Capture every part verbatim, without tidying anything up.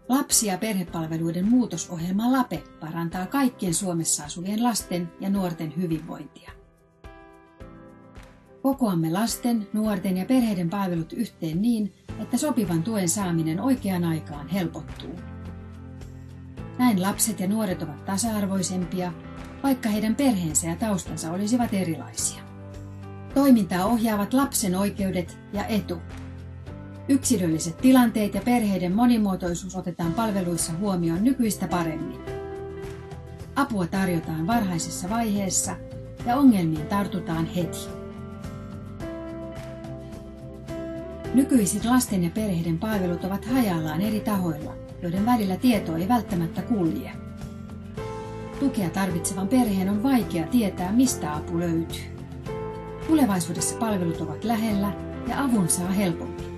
Lapsi- ja perhepalveluiden muutosohjelma LAPE parantaa kaikkien Suomessa asuvien lasten ja nuorten hyvinvointia. Kokoamme lasten, nuorten ja perheiden palvelut yhteen niin, että sopivan tuen saaminen oikeaan aikaan helpottuu. Näin lapset ja nuoret ovat tasa-arvoisempia, vaikka heidän perheensä ja taustansa olisivat erilaisia. Toimintaa ohjaavat lapsen oikeudet ja etu. Yksilölliset tilanteet ja perheiden monimuotoisuus otetaan palveluissa huomioon nykyistä paremmin. Apua tarjotaan varhaisessa vaiheessa ja ongelmiin tartutaan heti. Nykyiset lasten ja perheiden palvelut ovat hajallaan eri tahoilla, joiden välillä tieto ei välttämättä kulje. Tukea tarvitsevan perheen on vaikea tietää, mistä apu löytyy. Tulevaisuudessa palvelut ovat lähellä ja avun saa helpommin.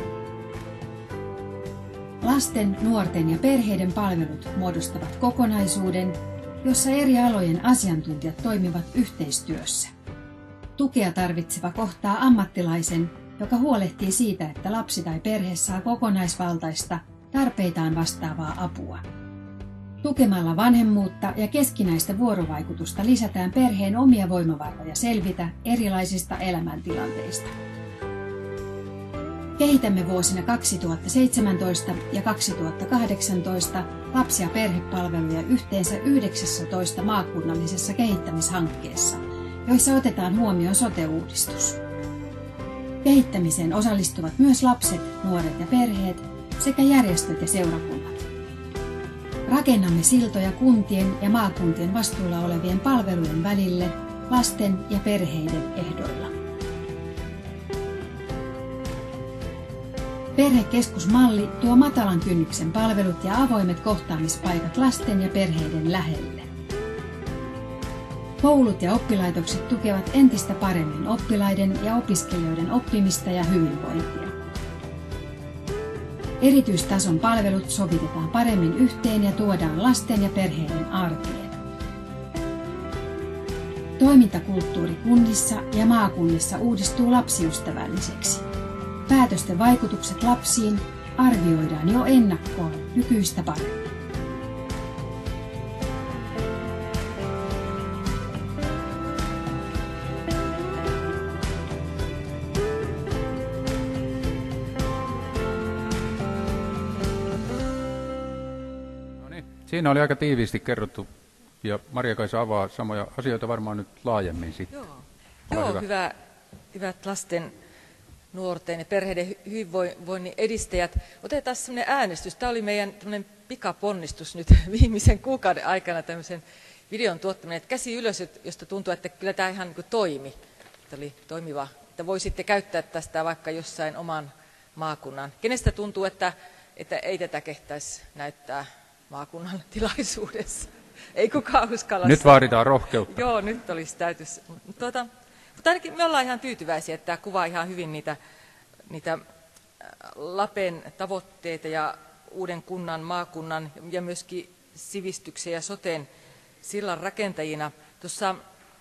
Lasten, nuorten ja perheiden palvelut muodostavat kokonaisuuden, jossa eri alojen asiantuntijat toimivat yhteistyössä. Tukea tarvitseva kohtaa ammattilaisen, joka huolehtii siitä, että lapsi tai perhe saa kokonaisvaltaista, tarpeitaan vastaavaa apua. Tukemalla vanhemmuutta ja keskinäistä vuorovaikutusta lisätään perheen omia voimavaroja selvitä erilaisista elämäntilanteista. Kehitämme vuosina kaksituhattaseitsemäntoista ja kaksituhattakahdeksantoista lapsi- ja perhepalveluja yhteensä yhdeksässätoista maakunnallisessa kehittämishankkeessa, joissa otetaan huomioon sote-uudistus. Kehittämiseen osallistuvat myös lapset, nuoret ja perheet sekä järjestöt ja seurakunnat. Rakennamme siltoja kuntien ja maakuntien vastuulla olevien palvelujen välille lasten ja perheiden ehdoilla. Perhekeskusmalli tuo matalan kynnyksen palvelut ja avoimet kohtaamispaikat lasten ja perheiden lähelle. Koulut ja oppilaitokset tukevat entistä paremmin oppilaiden ja opiskelijoiden oppimista ja hyvinvointia. Erityistason palvelut sovitetaan paremmin yhteen ja tuodaan lasten ja perheiden arkeen. Toimintakulttuuri kunnissa ja maakunnissa uudistuu lapsiystävälliseksi. Päätösten vaikutukset lapsiin arvioidaan jo ennakkoon nykyistä paremmin. Siinä oli aika tiiviisti kerrottu, ja Maria-Kaisa avaa samoja asioita varmaan nyt laajemmin sitten. Joo, Joo hyvä. Hyvä, hyvät lasten, nuorten ja perheiden hyvinvoinnin edistäjät. Otetaan sellainen äänestys. Tämä oli meidän pikaponnistus nyt viimeisen kuukauden aikana tämmöisen videon tuottaminen. Että käsi ylös, josta tuntuu, että kyllä tämä ihan niin kuin toimi. Tämä oli toimiva. Että voisitte käyttää tästä vaikka jossain oman maakunnan. Kenestä tuntuu, että, että ei tätä kehtäisi näyttää maakunnan tilaisuudessa? Ei kukaan uskalla. Nyt vaaditaan rohkeutta. Joo, nyt olisi täytys. Tuota, mutta ainakin me ollaan ihan tyytyväisiä, että tämä kuvaa ihan hyvin niitä, niitä LAPEn tavoitteita ja uuden kunnan, maakunnan ja myöskin sivistyksen ja soten sillan rakentajina. Tuossa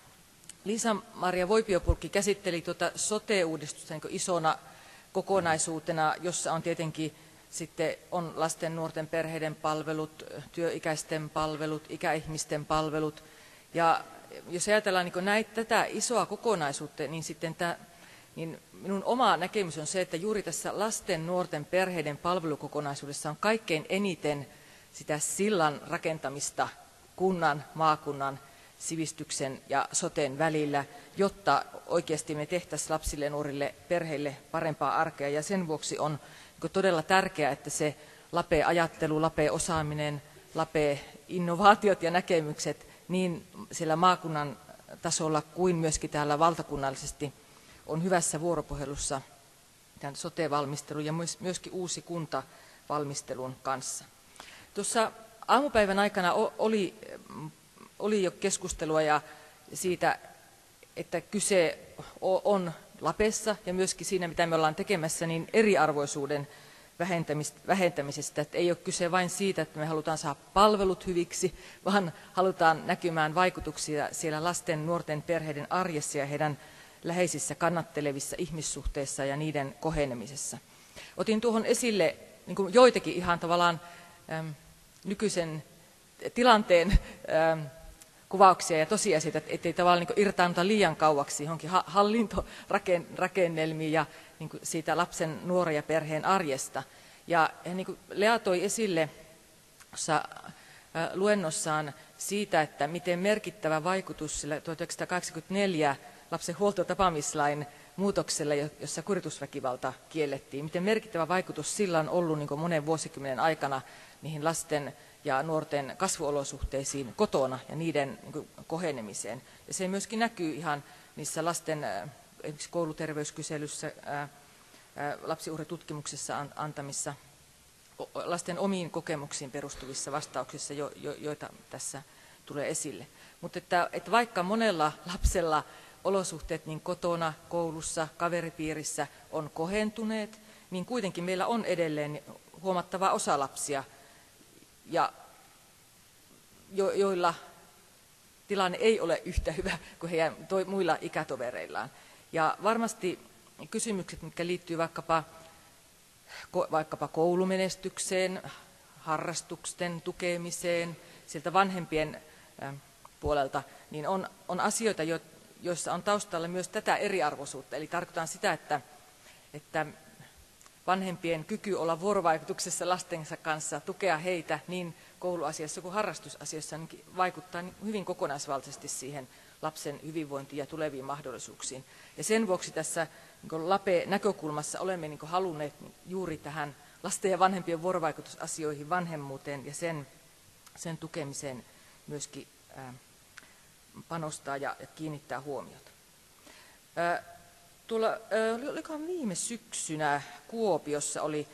Liisa-Maria Voipiopurkki käsitteli tuota sote-uudistusta niin isona kokonaisuutena, jossa on tietenkin sitten on lasten, nuorten, perheiden palvelut, työikäisten palvelut, ikäihmisten palvelut. Ja jos ajatellaan niin näitä, tätä isoa kokonaisuutta, niin sitten tämä, niin minun oma näkemys on se, että juuri tässä lasten, nuorten, perheiden palvelukokonaisuudessa on kaikkein eniten sitä sillan rakentamista kunnan, maakunnan, sivistyksen ja soten välillä, jotta oikeasti me tehtäisiin lapsille, nuorille, perheille parempaa arkea. Ja sen vuoksi on todella tärkeää, että se LAPE-ajattelu, LAPE-osaaminen, LAPE-innovaatiot ja näkemykset niin siellä maakunnan tasolla kuin myöskin täällä valtakunnallisesti on hyvässä vuoropuhelussa tämän sote-valmistelun ja myöskin uusi kuntavalmistelun kanssa. Tuossa aamupäivän aikana oli, oli jo keskustelua ja siitä, että kyse on LAPEssa ja myöskin siinä, mitä me ollaan tekemässä, niin eriarvoisuuden vähentämisestä. Että ei ole kyse vain siitä, että me halutaan saada palvelut hyviksi, vaan halutaan näkymään vaikutuksia siellä lasten, nuorten, perheiden arjessa ja heidän läheisissä kannattelevissa ihmissuhteissa ja niiden kohenemisessa. Otin tuohon esille niin kuin joitakin ihan tavallaan äm, nykyisen tilanteen äm, kuvauksia ja tosiasioita, ettei tavallaan niin irtaannuta liian kauaksi johonkin hallintorakennelmiin ja niin siitä lapsen, nuoren ja perheen arjesta. Ja, ja niin kuin Lea toi esille tuossa luennossaan siitä, että miten merkittävä vaikutus sillä tuhatyhdeksänsataakahdeksankymmentäneljä lapsen huolto- ja tapaamislain muutoksella, jossa kuritusväkivalta kiellettiin, miten merkittävä vaikutus sillä on ollut niin kuin monen vuosikymmenen aikana niihin lasten ja nuorten kasvuolosuhteisiin kotona ja niiden niin kuin kohenemiseen. Ja se myöskin näkyy ihan niissä lasten esimerkiksi kouluterveyskyselyssä, ää, ää, lapsiuhritutkimuksessa antamissa lasten omiin kokemuksiin perustuvissa vastauksissa, jo, jo, joita tässä tulee esille. Mutta että, että vaikka monella lapsella olosuhteet niin kotona, koulussa, kaveripiirissä on kohentuneet, niin kuitenkin meillä on edelleen huomattava osa lapsia, ja jo, joilla tilanne ei ole yhtä hyvä kuin heidän toi, muilla ikätovereillaan. Ja varmasti kysymykset, mitkä liittyvät vaikkapa, vaikkapa koulumenestykseen, harrastusten tukemiseen, sieltä vanhempien puolelta, niin on, on asioita, joissa on taustalla myös tätä eriarvoisuutta. Eli tarkoitan sitä, että, että vanhempien kyky olla vuorovaikutuksessa lastensa kanssa, tukea heitä niin kouluasiassa kuin harrastusasiassa, niin vaikuttaa hyvin kokonaisvaltaisesti siihen lapsen hyvinvointiin ja tuleviin mahdollisuuksiin. Ja sen vuoksi tässä niin LAPE-näkökulmassa olemme niin halunneet juuri tähän lasten ja vanhempien vuorovaikutusasioihin, vanhemmuuteen ja sen, sen tukemiseen myöskin ää, panostaa ja, ja kiinnittää huomiota. Ää, tuolla, ää, olikohan viime syksynä Kuopiossa oli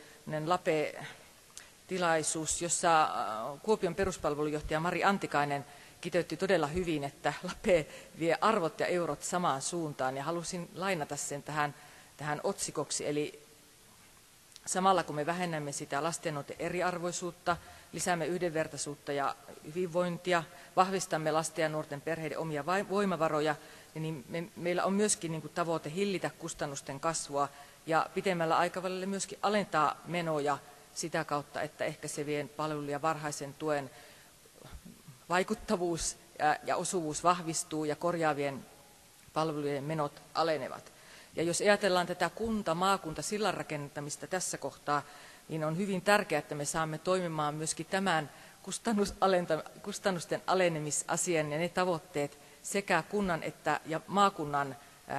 LAPE-tilaisuus, jossa Kuopion peruspalvelujohtaja Mari Antikainen kiteytti todella hyvin, että LAPE vie arvot ja eurot samaan suuntaan, ja halusin lainata sen tähän, tähän otsikoksi. Eli samalla kun me vähennämme sitä lasten ja eriarvoisuutta, lisäämme yhdenvertaisuutta ja hyvinvointia, vahvistamme lasten ja nuorten perheiden omia voimavaroja, niin me, meillä on myöskin niin kuin tavoite hillitä kustannusten kasvua ja pitemmällä aikavälillä myöskin alentaa menoja sitä kautta, että ehkäisevien palvelujen ja varhaisen tuen vaikuttavuus ja osuvuus vahvistuu ja korjaavien palvelujen menot alenevat. Ja jos ajatellaan tätä kunta-maakunta sillan rakentamista tässä kohtaa, niin on hyvin tärkeää, että me saamme toimimaan myöskin tämän kustannusten alenemisasian ja ne tavoitteet sekä kunnan että ja maakunnan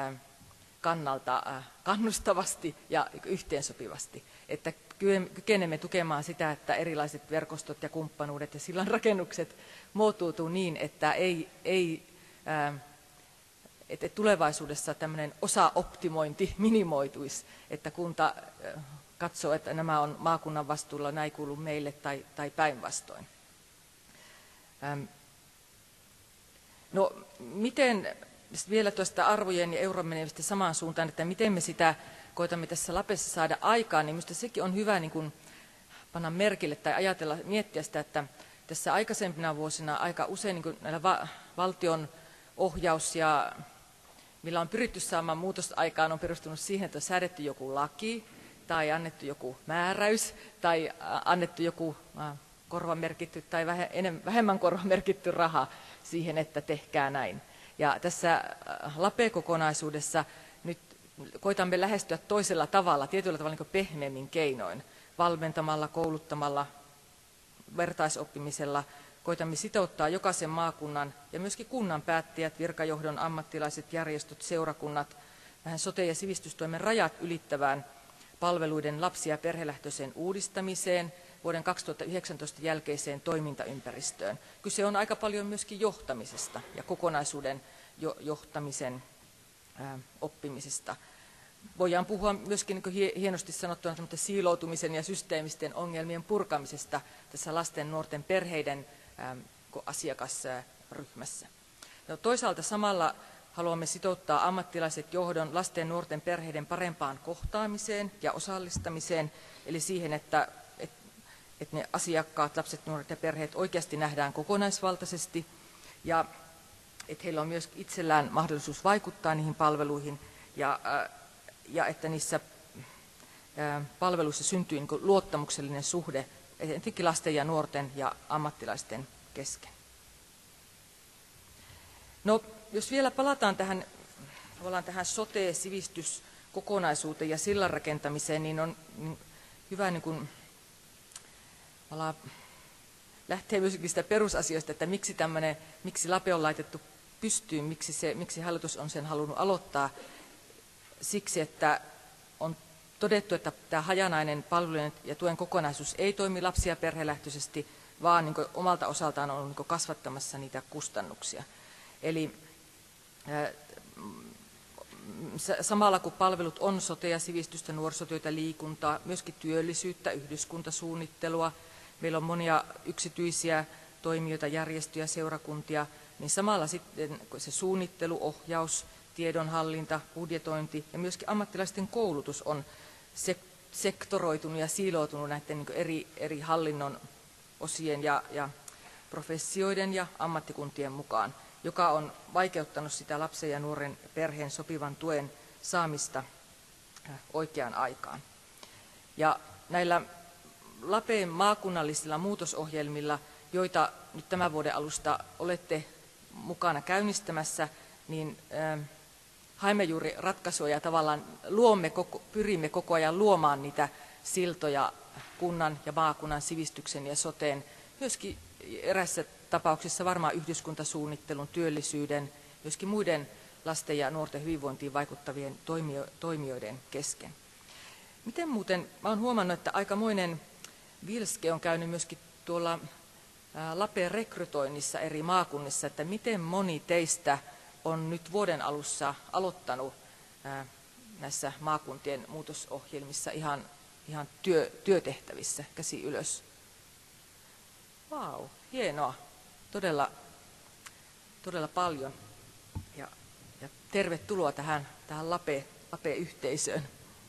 kannalta kannustavasti ja yhteensopivasti, että kykenemme tukemaan sitä, että erilaiset verkostot ja kumppanuudet ja sillan rakennukset muotoutuu niin, että ei, ei ää, että tulevaisuudessa tämmöinen osaoptimointi minimoituisi, että kunta katsoo, että nämä on maakunnan vastuulla, nämä ei kuulu meille tai, tai päinvastoin. No miten, vielä tuosta arvojen ja euron menevistä samaan suuntaan, että miten me sitä koitamme tässä LAPEssa saada aikaan, niin minusta sekin on hyvä niin kuin panna merkille tai ajatella, miettiä sitä, että tässä aikaisempina vuosina aika usein niin kuin näillä va- valtion ohjaus ja millä on pyritty saamaan muutosta aikaan, on perustunut siihen, että on säädetty joku laki tai annettu joku määräys tai annettu joku korvamerkitty tai vähemmän korvamerkitty raha siihen, että tehkää näin. Ja tässä LAPE-kokonaisuudessa nyt koitamme lähestyä toisella tavalla, tietyllä tavalla niin pehmeämmin keinoin, valmentamalla, kouluttamalla, vertaisoppimisella. Koitamme sitouttaa jokaisen maakunnan ja myöskin kunnan päättäjät, virkajohdon ammattilaiset, järjestöt, seurakunnat vähän sote- ja sivistystoimen rajat ylittävään palveluiden lapsi- ja perhelähtöiseen uudistamiseen vuoden kaksituhattayhdeksäntoista jälkeiseen toimintaympäristöön. Kyse on aika paljon myöskin johtamisesta ja kokonaisuuden jo- johtamisen ää, oppimisesta. Voidaan puhua myöskin niin hienosti sanottuna siiloutumisen ja systeemisten ongelmien purkamisesta tässä lasten, nuorten, perheiden ää, asiakasryhmässä. No, toisaalta samalla haluamme sitouttaa ammattilaiset johdon lasten, nuorten, perheiden parempaan kohtaamiseen ja osallistamiseen, eli siihen, että, että, että ne asiakkaat, lapset, nuoret ja perheet oikeasti nähdään kokonaisvaltaisesti ja että heillä on myös itsellään mahdollisuus vaikuttaa niihin palveluihin ja, ja että niissä palveluissa syntyy niin kuin luottamuksellinen suhde etenkin lasten ja nuorten ja ammattilaisten kesken. No, jos vielä palataan tähän, tavallaan tähän sote-sivistyskokonaisuuteen ja sillan rakentamiseen, niin on niin hyvä niin kuin, lähteä myöskin sitä perusasioista, että miksi, tämmöinen, miksi Lape on laitettu pystyyn, miksi, se, miksi hallitus on sen halunnut aloittaa. Siksi, että on todettu, että tämä hajanainen palvelujen ja tuen kokonaisuus ei toimi lapsi- ja perhelähtöisesti, vaan niin kuin omalta osaltaan on niin kuin kasvattamassa niitä kustannuksia. Eli ää, samalla kun palvelut on sotea, sivistystä, nuorisotyötä, liikuntaa, myöskin työllisyyttä, yhdyskuntasuunnittelua, meillä on monia yksityisiä toimijoita, järjestöjä, seurakuntia, niin samalla sitten se suunnittelu, ohjaus, tiedonhallinta, budjetointi ja myöskin ammattilaisten koulutus on sektoroitunut ja siiloutunut näiden niin kuin eri, eri hallinnon osien ja, ja professioiden ja ammattikuntien mukaan, joka on vaikeuttanut sitä lapsen ja nuoren perheen sopivan tuen saamista oikeaan aikaan. Ja näillä Lapeen maakunnallisilla muutosohjelmilla, joita nyt tämän vuoden alusta olette mukana käynnistämässä, niin äh, haemme juuri ratkaisua ja tavallaan luomme, koko, pyrimme koko ajan luomaan niitä siltoja kunnan ja maakunnan sivistyksen ja soteen, myöskin eräissä tapauksissa varmaan yhdyskuntasuunnittelun, työllisyyden, myöskin muiden lasten ja nuorten hyvinvointiin vaikuttavien toimio, toimijoiden kesken. Miten muuten, mä olen huomannut, että aikamoinen vilske on käynyt myöskin tuolla Lapeen rekrytoinnissa eri maakunnissa, että miten moni teistä on nyt vuoden alussa aloittanut näissä maakuntien muutosohjelmissa ihan, ihan työ, työtehtävissä, käsi ylös. Vau, hienoa, todella, todella paljon ja, ja tervetuloa tähän, tähän Lape, Lape-yhteisöön.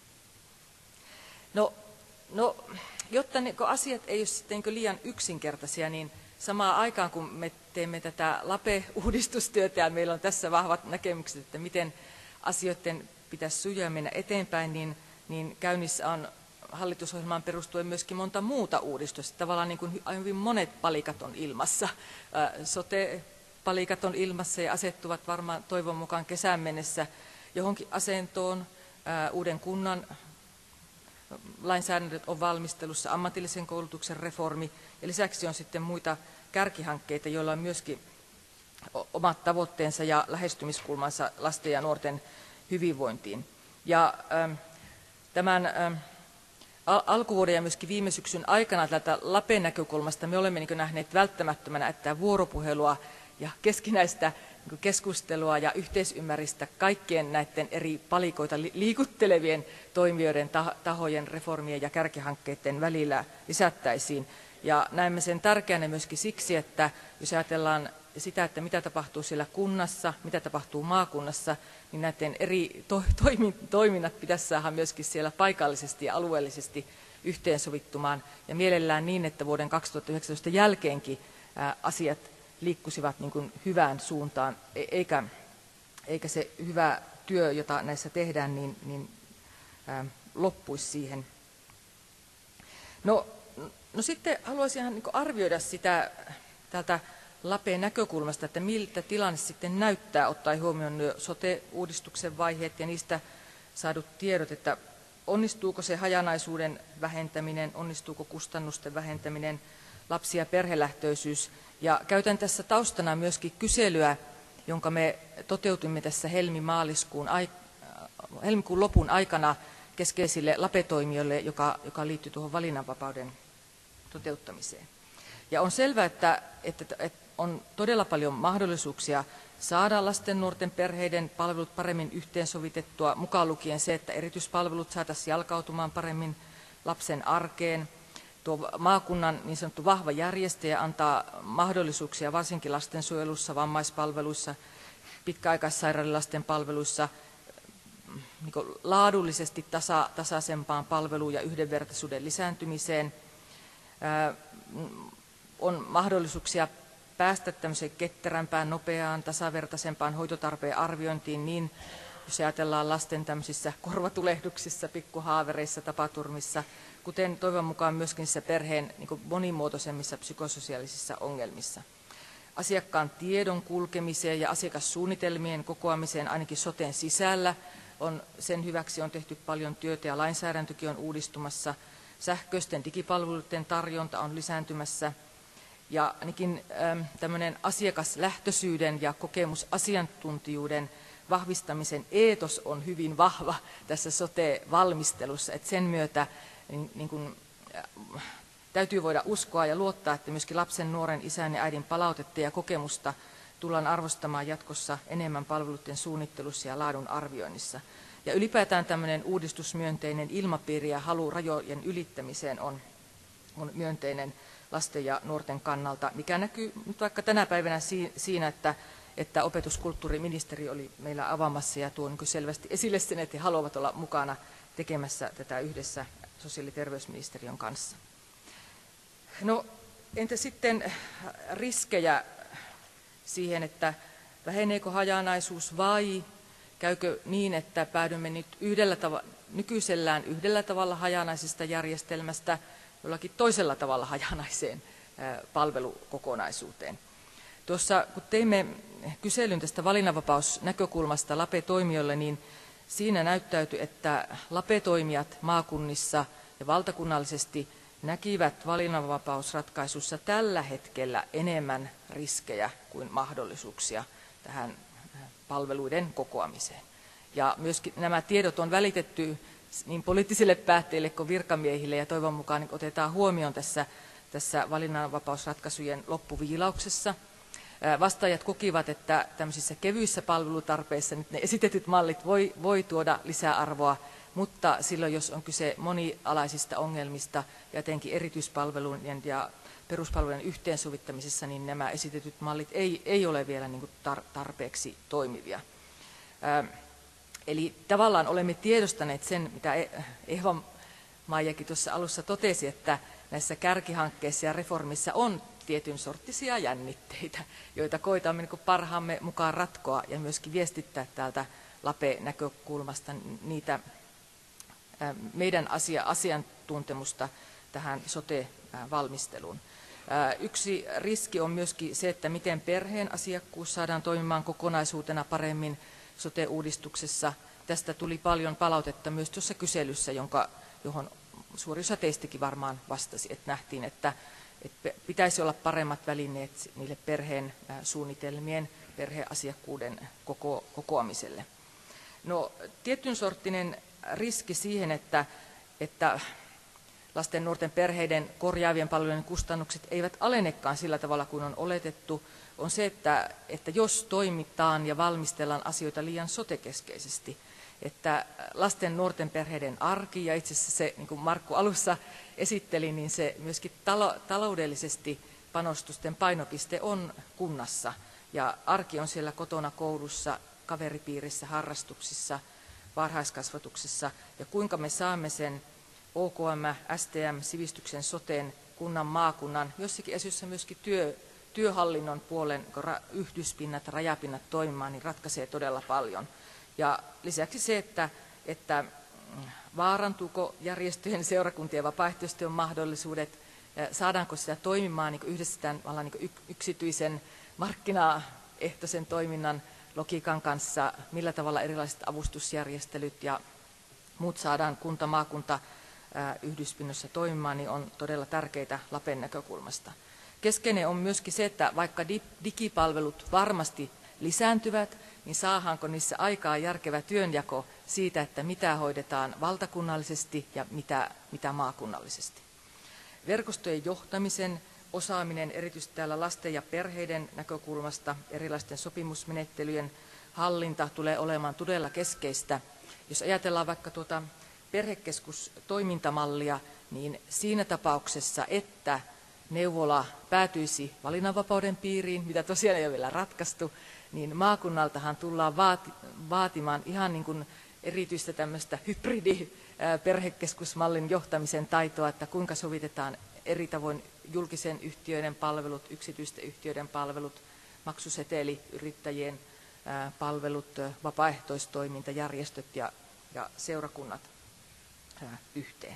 No, no jotta ne, asiat ei ole sitten liian yksinkertaisia, niin samaan aikaan kun me teemme tätä Lape-uudistustyötä ja meillä on tässä vahvat näkemykset, että miten asioiden pitäisi sujua mennä eteenpäin, niin, niin käynnissä on hallitusohjelmaan perustuen myöskin monta muuta uudistusta. Tavallaan niin kuin hyvin monet palikat on ilmassa. Sote-palikat on ilmassa ja asettuvat varmaan toivon mukaan kesän mennessä johonkin asentoon. Uuden kunnan lainsäädännöt on valmistelussa, ammatillisen koulutuksen reformi ja lisäksi on sitten muita kärkihankkeita, joilla on myöskin omat tavoitteensa ja lähestymiskulmansa lasten ja nuorten hyvinvointiin. Ja ähm, tämän ähm, al- alkuvuoden ja myöskin viime syksyn aikana tältä Lapen näkökulmasta me olemme niin nähneet välttämättömänä, että vuoropuhelua ja keskinäistä niin keskustelua ja yhteisymmärrystä kaikkien näiden eri palikoita liikuttelevien toimijoiden, tahojen, reformien ja kärkihankkeiden välillä lisättäisiin. Ja näemme sen tärkeänä myöskin siksi, että jos ajatellaan sitä, että mitä tapahtuu siellä kunnassa, mitä tapahtuu maakunnassa, niin näiden eri to- toiminnat pitäisi saada myöskin siellä paikallisesti ja alueellisesti yhteensovittumaan. Ja mielellään niin, että vuoden kaksituhattayhdeksäntoista jälkeenkin ää, asiat liikkuisivat niin kuin hyvään suuntaan, eikä, eikä se hyvä työ, jota näissä tehdään, niin, niin ää, loppuisi siihen. No, no sitten haluaisin ihan niin kuin arvioida sitä tältä Lapeen näkökulmasta, että miltä tilanne sitten näyttää, ottaen huomioon sote-uudistuksen vaiheet ja niistä saadut tiedot, että onnistuuko se hajanaisuuden vähentäminen, onnistuuko kustannusten vähentäminen, lapsi- ja perhelähtöisyys. Ja käytän tässä taustana myöskin kyselyä, jonka me toteutimme tässä helmi-maaliskuun helmikuun lopun aikana keskeisille Lape-toimijoille, joka, joka liittyy tuohon valinnanvapauden toteuttamiseen. Ja on selvää, että, että, että on todella paljon mahdollisuuksia saada lasten, nuorten, perheiden palvelut paremmin yhteensovitettua, mukaan lukien se, että erityispalvelut saataisiin jalkautumaan paremmin lapsen arkeen. Tuo maakunnan niin sanottu vahva järjestäjä antaa mahdollisuuksia varsinkin lastensuojelussa, vammaispalveluissa, pitkäaikaissairaiden lasten palveluissa, niin kuin laadullisesti tasa, tasaisempaan palveluun ja yhdenvertaisuuden lisääntymiseen. Ää, on mahdollisuuksia päästä tämmöiseen ketterämpään, nopeaan, tasavertaisempaan hoitotarpeen arviointiin niin jos ajatellaan lasten tämmöisissä korvatulehduksissa, pikkuhaavereissa, tapaturmissa, kuten toivon mukaan myöskin perheen niin kuin monimuotoisemmissa psykososiaalisissa ongelmissa. Asiakkaan tiedon kulkemiseen ja asiakassuunnitelmien kokoamiseen ainakin soten sisällä on, sen hyväksi on tehty paljon työtä ja lainsäädäntökin on uudistumassa. Sähköisten digipalveluiden tarjonta on lisääntymässä ja ainakin ähm, tämmöinen asiakaslähtöisyyden ja kokemusasiantuntijuuden vahvistamisen eetos on hyvin vahva tässä sote-valmistelussa, että sen myötä niin, niin kuin, äh, täytyy voida uskoa ja luottaa, että myöskin lapsen, nuoren, isän ja äidin palautetta ja kokemusta tullaan arvostamaan jatkossa enemmän palveluiden suunnittelussa ja laadun arvioinnissa. Ja ylipäätään tämmöinen uudistusmyönteinen ilmapiiri ja halu rajojen ylittämiseen on, on myönteinen lasten ja nuorten kannalta, mikä näkyy nyt vaikka tänä päivänä siinä, että, että opetuskulttuuriministeri oli meillä avaamassa ja tuo niin selvästi esille sen, että he haluavat olla mukana tekemässä tätä yhdessä sosiaali- ja terveysministeriön kanssa. No entä sitten riskejä siihen, että väheneekö hajanaisuus vai käykö niin, että päädymme nyt yhdellä tav- nykyisellään yhdellä tavalla hajanaisesta järjestelmästä jollakin toisella tavalla hajanaiseen palvelukokonaisuuteen. Tuossa kun teimme kyselyn tästä valinnanvapausnäkökulmasta LAPE-toimijoille, niin siinä näyttäytyi, että LAPE-toimijat maakunnissa ja valtakunnallisesti näkivät valinnanvapausratkaisussa tällä hetkellä enemmän riskejä kuin mahdollisuuksia tähän palveluiden kokoamiseen. Ja myöskin nämä tiedot on välitetty niin poliittisille päättäjille kuin virkamiehille ja toivon mukaan otetaan huomioon tässä, tässä valinnanvapausratkaisujen loppuviilauksessa. Vastaajat kokivat, että tämmöisissä kevyissä palvelutarpeissa nyt ne esitetyt mallit voi, voi tuoda lisäarvoa, mutta silloin jos on kyse monialaisista ongelmista ja etenkin erityispalvelujen ja peruspalvelujen yhteensovittamisessa, niin nämä esitetyt mallit ei, ei ole vielä niin kuin tarpeeksi toimivia. Eli tavallaan olemme tiedostaneet sen, mitä Eva-Maijakin tuossa alussa totesi, että näissä kärkihankkeissa ja reformissa on tietyn sorttisia jännitteitä, joita koitamme niin parhaamme mukaan ratkoa ja myöskin viestittää täältä LAPE-näkökulmasta niitä meidän asia, asiantuntemusta tähän sote-valmisteluun. Yksi riski on myöskin se, että miten perheen asiakkuus saadaan toimimaan kokonaisuutena paremmin sote-uudistuksessa. Tästä tuli paljon palautetta myös tuossa kyselyssä, jonka, johon suuri osa teistäkin varmaan vastasi, että nähtiin, että, että pitäisi olla paremmat välineet niille perheen suunnitelmien, perheasiakkuuden koko, kokoamiselle. No, tietyn sorttinen riski siihen, että, että lasten, nuorten, perheiden korjaavien palvelujen kustannukset eivät alenekaan sillä tavalla kuin on oletettu, on se, että, että jos toimitaan ja valmistellaan asioita liian sotekeskeisesti, että lasten, nuorten, perheiden arki, ja itse asiassa se, niin kuin Markku alussa esitteli, niin se myöskin talo, taloudellisesti panostusten painopiste on kunnassa, ja arki on siellä kotona, koulussa, kaveripiirissä, harrastuksissa, varhaiskasvatuksessa, ja kuinka me saamme sen O K M, S T M, sivistyksen, soten, kunnan, maakunnan, jossakin asioissa myöskin työ, työhallinnon puolen yhdyspinnat, rajapinnat toimimaan, niin ratkaisee todella paljon. Ja lisäksi se, että, että vaarantuuko järjestöjen, seurakuntien ja vapaaehtoistyön mahdollisuudet, saadaanko sitä toimimaan niin yhdessä tämän niin yksityisen markkinaehtoisen toiminnan logiikan kanssa, millä tavalla erilaiset avustusjärjestelyt ja muut saadaan kunta, maakunta, yhdyspinnossa toimimaan, niin on todella tärkeitä LAPen näkökulmasta. Keskeinen on myöskin se, että vaikka digipalvelut varmasti lisääntyvät, niin saadaanko niissä aikaa järkevä työnjako siitä, että mitä hoidetaan valtakunnallisesti ja mitä, mitä maakunnallisesti. Verkostojen johtamisen osaaminen, erityisesti täällä lasten ja perheiden näkökulmasta, erilaisten sopimusmenettelyjen hallinta tulee olemaan todella keskeistä. Jos ajatellaan vaikka tuota perhekeskustoimintamallia, niin siinä tapauksessa, että neuvola päätyisi valinnanvapauden piiriin, mitä tosiaan ei ole vielä ratkaistu, niin maakunnaltahan tullaan vaati, vaatimaan ihan niin kuin erityistä tämmöistä hybridi-perhekeskusmallin johtamisen taitoa, että kuinka sovitetaan eri tavoin julkisen yhtiöiden palvelut, yksityisten yhtiöiden palvelut, maksuseteli, yrittäjien palvelut, vapaaehtoistoiminta, järjestöt ja, ja seurakunnat yhteen.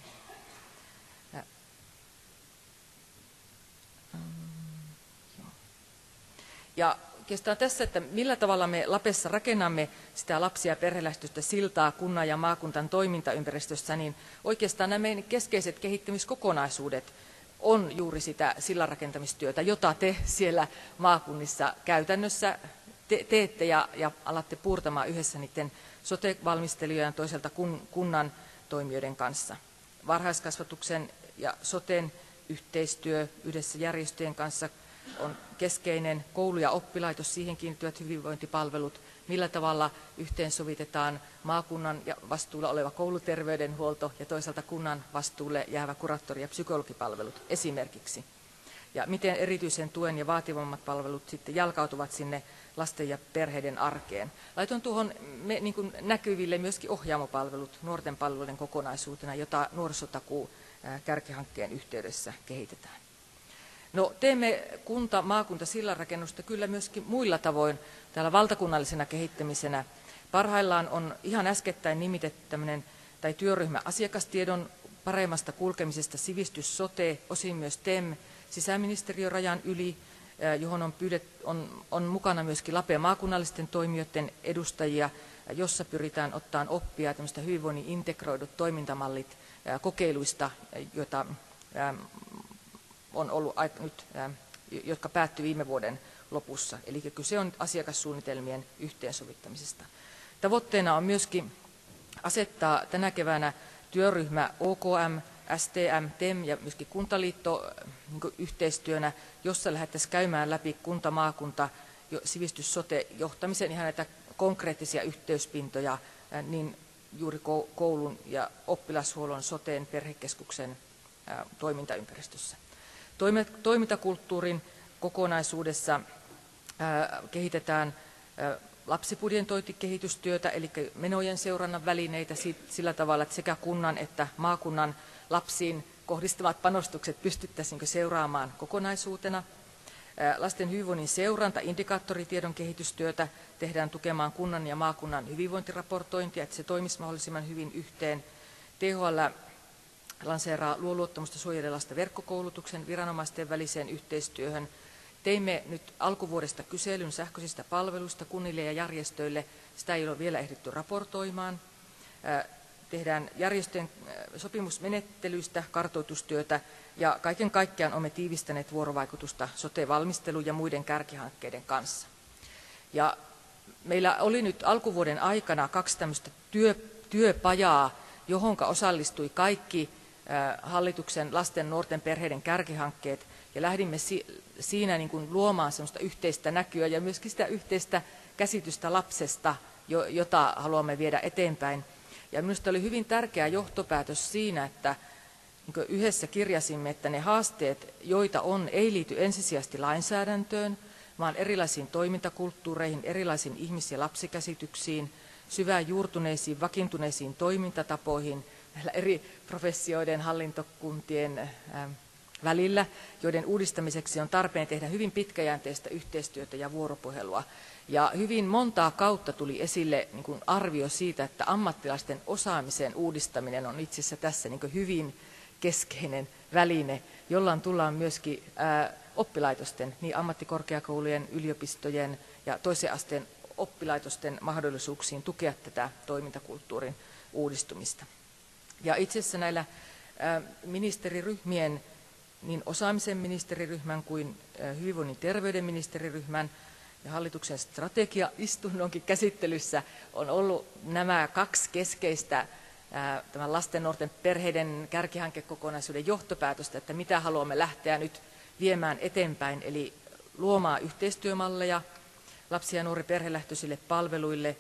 Ja oikeastaan tässä, että millä tavalla me Lapessa rakennamme sitä lapsia ja perhelähestystä siltaa kunnan ja maakuntan toimintaympäristössä, niin oikeastaan nämä meidän keskeiset kehittämiskokonaisuudet on juuri sitä sillanrakentamistyötä, jota te siellä maakunnissa käytännössä te- teette ja, ja alatte puurtamaan yhdessä niiden sote-valmistelijoiden toiselta kun, kunnan toimijoiden kanssa. Varhaiskasvatuksen ja soten yhteistyö yhdessä järjestöjen kanssa on keskeinen, koulu ja oppilaitos, siihen kiinnittyvät hyvinvointipalvelut, millä tavalla yhteensovitetaan maakunnan vastuulla oleva kouluterveydenhuolto ja toisaalta kunnan vastuulle jäävä kuraattori- ja psykologipalvelut esimerkiksi. Ja miten erityisen tuen ja vaativammat palvelut sitten jalkautuvat sinne lasten ja perheiden arkeen. Laitoin tuohon me, niin kuin näkyville myöskin ohjaamopalvelut nuorten palveluiden kokonaisuutena, jota nuorisotakuu kärkihankkeen yhteydessä kehitetään. No, teemme kunta, maakunta, sillanrakennusta kyllä myöskin muilla tavoin täällä valtakunnallisena kehittämisenä. Parhaillaan on ihan äskettäin nimitetty tämmöinen, tai työryhmä asiakastiedon paremmasta kulkemisesta sivistys, sote, osin myös T E M, sisäministeriön rajan yli, johon on, pyydet, on, on mukana myöskin Lapin maakunnallisten toimijoiden edustajia, jossa pyritään ottamaan oppia tämmöistä hyvinvoinnin integroidut toimintamallit kokeiluista, joita on ollut nyt, jotka päättyi viime vuoden lopussa. Eli kyse on asiakassuunnitelmien yhteensovittamisesta. Tavoitteena on myöskin asettaa tänä keväänä työryhmä O K M, S T M, T E M ja myöskin Kuntaliitto niin yhteistyönä, jossa lähdettäisiin käymään läpi kunta, maakunta, sivistys, sote johtamisen ihan näitä konkreettisia yhteyspintoja niin juuri koulun ja oppilashuollon, soteen, perhekeskuksen toimintaympäristössä. Toimintakulttuurin kokonaisuudessa kehitetään lapsibudjetointikehitystyötä, eli menojen seurannan välineitä sillä tavalla, että sekä kunnan että maakunnan lapsiin kohdistuvat panostukset pystyttäisiin seuraamaan kokonaisuutena. Lasten hyvinvoinnin seuranta, indikaattoritiedon kehitystyötä tehdään tukemaan kunnan ja maakunnan hyvinvointiraportointia, että se toimisi mahdollisimman hyvin yhteen. T H L lanseeraa luo luottamusta suojelelasta verkkokoulutuksen viranomaisten väliseen yhteistyöhön. Teimme nyt alkuvuodesta kyselyn sähköisistä palveluista kunnille ja järjestöille. Sitä ei ole vielä ehditty raportoimaan. Tehdään järjestöjen sopimusmenettelyistä kartoitustyötä ja kaiken kaikkiaan olemme tiivistäneet vuorovaikutusta sote-valmistelun ja muiden kärkihankkeiden kanssa. Ja meillä oli nyt alkuvuoden aikana kaksi tämmöistä työ, työpajaa, johonka osallistui kaikki hallituksen lasten, nuorten, perheiden kärkihankkeet, ja lähdimme si siinä niin kuin luomaan sellaista yhteistä näkyä ja myöskin sitä yhteistä käsitystä lapsesta, jo jota haluamme viedä eteenpäin. Ja minusta oli hyvin tärkeä johtopäätös siinä, että niin yhdessä kirjasimme, että ne haasteet, joita on, ei liity ensisijaisesti lainsäädäntöön, vaan erilaisiin toimintakulttuureihin, erilaisiin ihmis- ja lapsikäsityksiin, syvään juurtuneisiin, vakiintuneisiin toimintatapoihin, eri professioiden, hallintokuntien välillä, joiden uudistamiseksi on tarpeen tehdä hyvin pitkäjänteistä yhteistyötä ja vuoropuhelua. Ja hyvin montaa kautta tuli esille niin kuin arvio siitä, että ammattilaisten osaamisen uudistaminen on itse asiassa tässä niin kuin hyvin keskeinen väline, jolla tullaan myöskin ää, oppilaitosten, niin ammattikorkeakoulujen, yliopistojen ja toisen asteen oppilaitosten mahdollisuuksiin tukea tätä toimintakulttuurin uudistumista. Ja itse asiassa näillä ää, ministeriryhmien, niin osaamisen ministeriryhmän kuin ää, hyvinvoinnin terveyden ministeriryhmän ja hallituksen strategiaistunnonkin käsittelyssä on ollut nämä kaksi keskeistä ää, tämän lasten, nuorten, perheiden kärkihankekokonaisuuden johtopäätöstä, että mitä haluamme lähteä nyt viemään eteenpäin, eli luomaan yhteistyömalleja lapsi- ja nuori perhelähtöisille palveluille,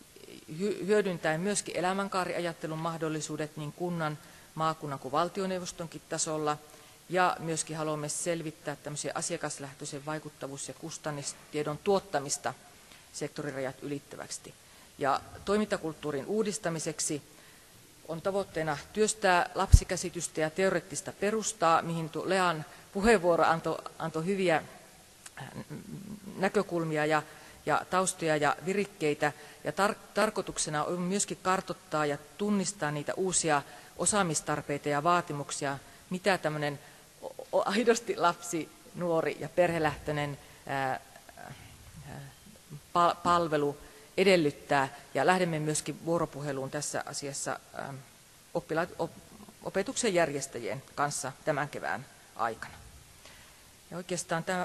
hyödyntäen myöskin elämänkaariajattelun mahdollisuudet niin kunnan, maakunnan kuin valtioneuvostonkin tasolla, ja myöskin haluamme selvittää tämmöisiä asiakaslähtöisen vaikuttavuus- ja kustannustiedon tuottamista sektorirajat ylittävästi. Ja toimintakulttuurin uudistamiseksi on tavoitteena työstää lapsikäsitystä ja teoreettista perustaa, mihin Lean puheenvuoro antoi, antoi hyviä näkökulmia, ja ja taustoja ja virikkeitä. Ja tar- tarkoituksena on myöskin kartoittaa ja tunnistaa niitä uusia osaamistarpeita ja vaatimuksia, mitä tämmöinen aidosti lapsi, nuori ja perhelähtöinen ää, ää, palvelu edellyttää. Ja lähdemme myöskin vuoropuheluun tässä asiassa ää, oppilaat, op, opetuksen järjestäjien kanssa tämän kevään aikana. Ja oikeastaan tämä,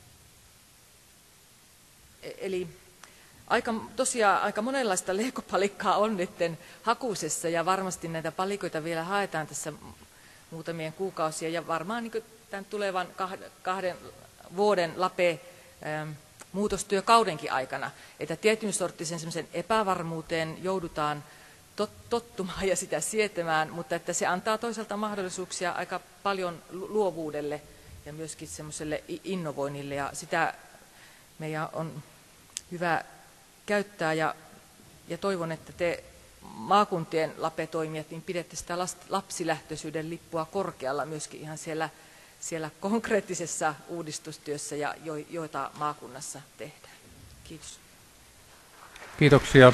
eli aika, tosiaan aika monenlaista leikopalikkaa on nyt hakusessa ja varmasti näitä palikoita vielä haetaan tässä muutamien kuukausien ja varmaan niin tämän tulevan kahden, kahden vuoden Lape ähm, muutostyökaudenkin aikana, että tietyn sorttisen semmoisen epävarmuuteen joudutaan tot, tottumaan ja sitä sietämään, mutta että se antaa toisaalta mahdollisuuksia aika paljon luovuudelle ja myöskin semmoiselle innovoinnille ja sitä meidän on hyvä käyttää ja, ja toivon, että te maakuntien Lape-toimijat niin pidätte sitä lapsilähtöisyyden lippua korkealla myöskin ihan siellä, siellä konkreettisessa uudistustyössä, ja jo, joita maakunnassa tehdään. Kiitos. Kiitoksia.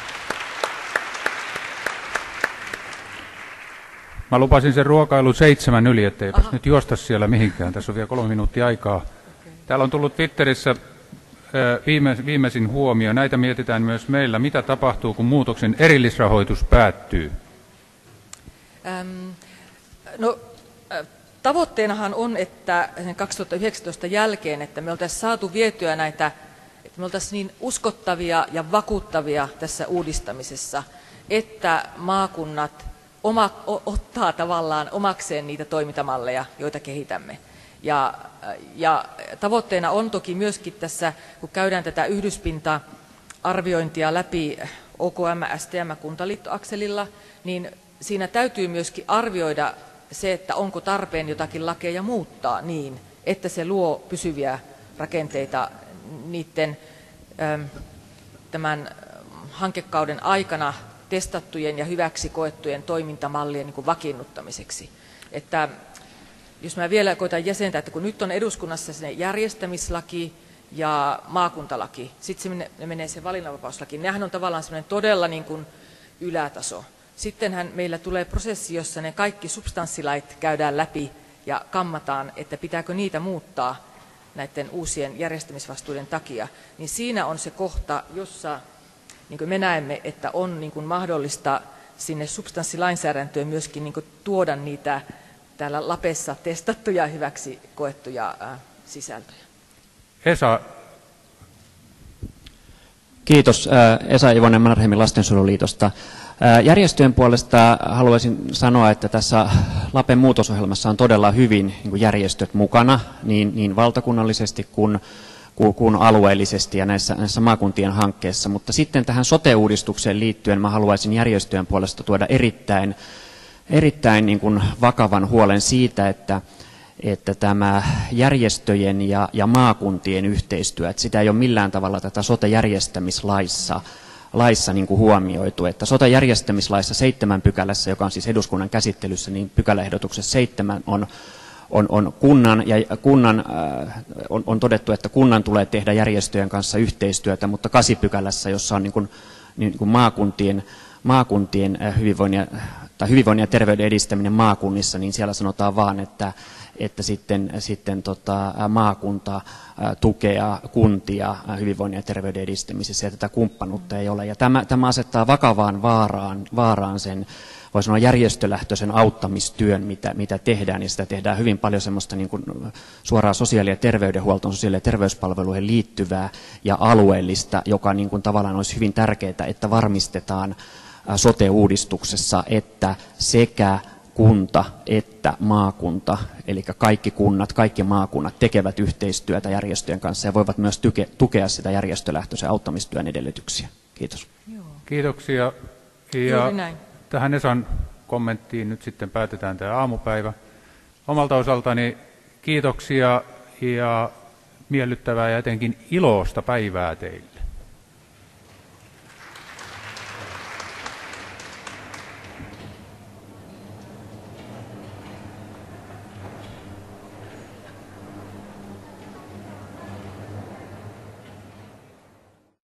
Mä lupasin sen ruokailu seitsemän yli, ettei Aha. nyt juosta siellä mihinkään. Tässä on vielä kolme minuuttia aikaa. Okay. Täällä on tullut Twitterissä Viime, viimeisin huomio. Näitä mietitään myös meillä. Mitä tapahtuu, kun muutoksen erillisrahoitus päättyy? Ähm, no, tavoitteenahan on, että kaksituhattayhdeksäntoista jälkeen, että me oltaisiin saatu vietyä näitä, että me oltaisiin niin uskottavia ja vakuuttavia tässä uudistamisessa, että maakunnat oma, ottaa tavallaan omakseen niitä toimintamalleja, joita kehitämme. Ja, ja tavoitteena on toki myöskin tässä, kun käydään tätä yhdyspinta-arviointia läpi O K M, S T M, Kuntaliitto-akselilla, niin siinä täytyy myöskin arvioida se, että onko tarpeen jotakin lakeja muuttaa niin, että se luo pysyviä rakenteita niiden tämän hankekauden aikana testattujen ja hyväksi koettujen toimintamallien niin kuin vakiinnuttamiseksi. Että jos mä vielä koitan jäsentää, että kun nyt on eduskunnassa se järjestämislaki ja maakuntalaki, sitten se menee se valinnanvapauslaki, nehän on tavallaan semmoinen todella niin kuin ylätaso. Sittenhän meillä tulee prosessi, jossa ne kaikki substanssilait käydään läpi ja kammataan, että pitääkö niitä muuttaa näiden uusien järjestämisvastuuden takia. Niin siinä on se kohta, jossa niin kuin me näemme, että on niin kuin mahdollista sinne substanssilainsäädäntöön myöskin niin kuin tuoda niitä täällä Lapessa testattuja hyväksi koettuja ää, sisältöjä. Esa. Kiitos. Esa Ivonen Mannerheimin lastensuojeluliitosta. Järjestöjen puolesta haluaisin sanoa, että tässä Lapen muutosohjelmassa on todella hyvin niin kuin järjestöt mukana, niin, niin valtakunnallisesti kuin, kuin, kuin alueellisesti ja näissä, näissä maakuntien hankkeissa. Mutta sitten tähän sote-uudistukseen liittyen mä haluaisin järjestöjen puolesta tuoda erittäin erittäin niin kuin vakavan huolen siitä, että, että tämä järjestöjen ja, ja maakuntien yhteistyö, että sitä ei ole millään tavalla tätä sote-järjestämislaissa laissa niin kuin huomioitu. Että sote-järjestämislaissa seitsemän pykälässä, joka on siis eduskunnan käsittelyssä, niin pykäläehdotuksessa seitsemän on, on, on kunnan, ja kunnan äh, on, on todettu, että kunnan tulee tehdä järjestöjen kanssa yhteistyötä, mutta kasi pykälässä, jossa on niin kuin, niin kuin maakuntien, maakuntien hyvinvoinnin tai hyvinvoinnin ja terveyden edistäminen maakunnissa, niin siellä sanotaan vaan, että, että sitten, sitten tota, maakunta tukea kuntia hyvinvoinnin ja terveyden edistämisessä, ja tätä kumppanuutta ei ole. Ja tämä, tämä asettaa vakavaan vaaraan, vaaraan sen, voi sanoa, järjestölähtöisen auttamistyön, mitä, mitä tehdään, ja sitä tehdään hyvin paljon semmoista niin kuin suoraan sosiaali- ja terveydenhuoltoon, sosiaali- ja terveyspalveluihin liittyvää ja alueellista, joka niin kuin tavallaan olisi hyvin tärkeää, että varmistetaan sote-uudistuksessa, että sekä kunta että maakunta, eli kaikki kunnat, kaikki maakunnat tekevät yhteistyötä järjestöjen kanssa ja voivat myös tuke, tukea sitä järjestölähtöisen auttamistyön edellytyksiä. Kiitos. Joo. Kiitoksia. Ja tähän Esan kommenttiin nyt sitten päätetään tämä aamupäivä. Omalta osaltani kiitoksia ja miellyttävää ja etenkin iloista päivää teille.